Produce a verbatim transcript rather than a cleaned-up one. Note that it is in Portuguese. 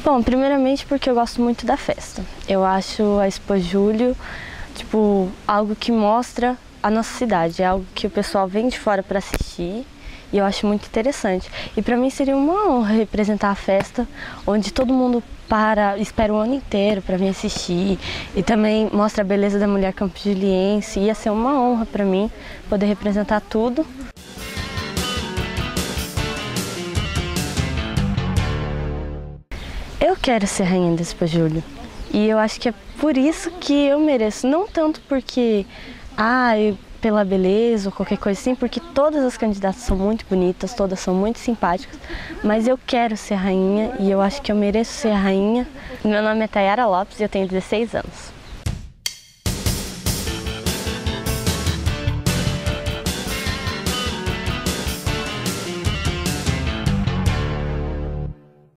Bom, primeiramente porque eu gosto muito da festa. Eu acho a Expo Julho, tipo, algo que mostra a nossa cidade, é algo que o pessoal vem de fora para assistir e eu acho muito interessante. E para mim seria uma honra representar a festa onde todo mundo para, espera o ano inteiro para vir assistir e também mostra a beleza da mulher campos-juliense. Ia ser uma honra para mim poder representar tudo. Eu quero ser rainha da Expo Julho e eu acho que é por isso que eu mereço, não tanto porque, ah, eu, pela beleza ou qualquer coisa assim, porque todas as candidatas são muito bonitas, todas são muito simpáticas, mas eu quero ser rainha e eu acho que eu mereço ser rainha. Meu nome é Tayara Lopes e eu tenho dezesseis anos.